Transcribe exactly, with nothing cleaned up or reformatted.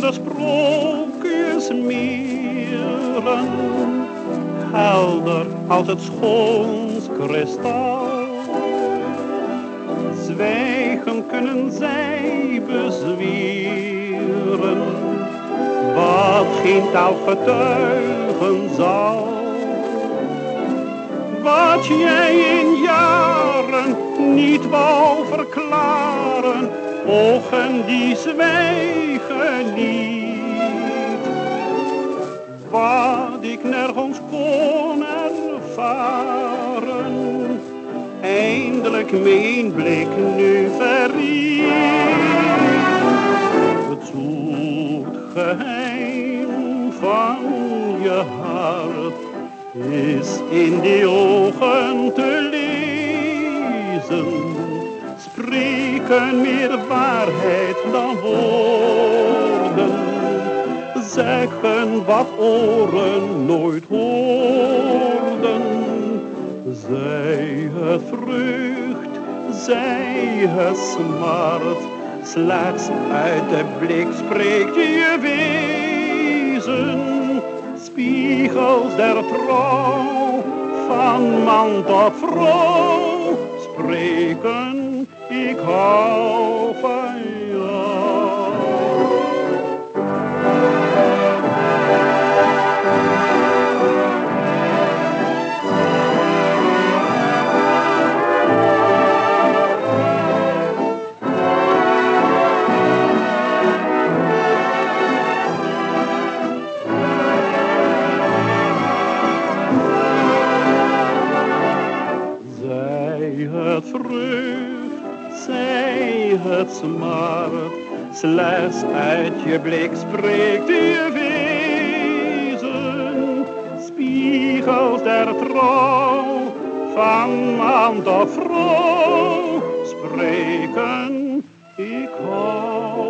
de sprookjes meren, helder als het schoons kristal. Zwijgen kunnen zij bezweren, wat geen taal getuigen zal. Wat jij in jaren niet wou verklaren, ogen die zwijgen niet. Wat ik nergens kon ervaren, eindelijk mijn blik nu verried. Het zoet geheim van je hart is in die ogen te lezen. Spreken meer waarheid dan woorden, zeggen wat oren nooit hoorden. Zij het vreugd, zij het smart, slechts uit de blik spreekt je wezen. Spiegels der trouw, van man tot vrouw, spreken, ik hou van jou. Het vreugd, zij het smart, slechts uit je blik spreekt je wezen. Spiegels der trouw, van man tot vrouw, spreken, ik hou